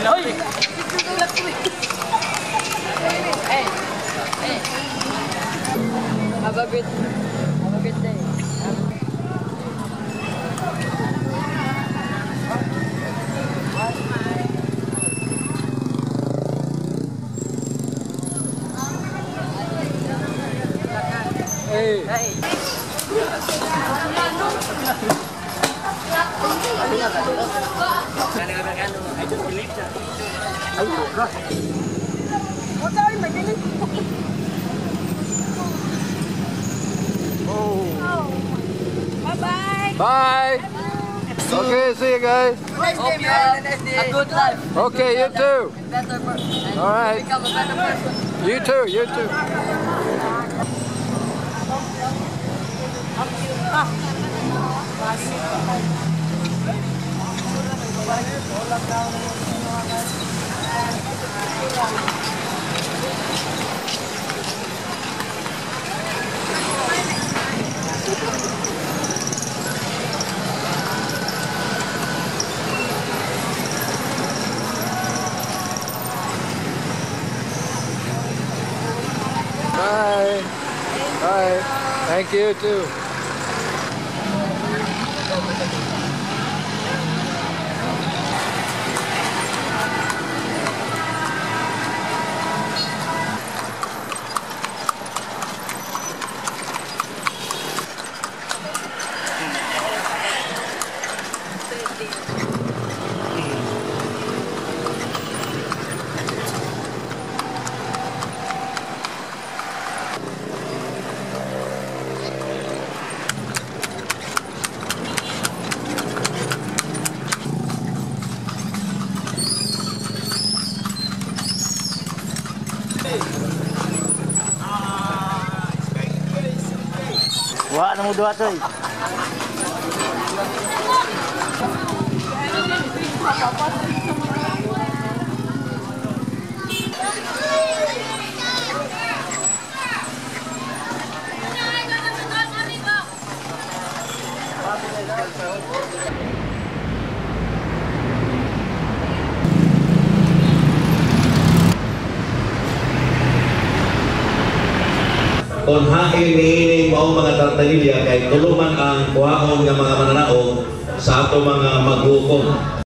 Have a good day. Hey. I don't believe that. Bye-bye. Bye. Okay, see you guys. Hope you have a good life. Okay, you too. Better person. All right. Become a better person. You too, you too. Bye. Bye. Thank you too. Wah, nemu dua tuh. Kung hain niining maong mga tartanilla kay tuluman ang kuhaon ng mga mananaog sa ato mga maghukom.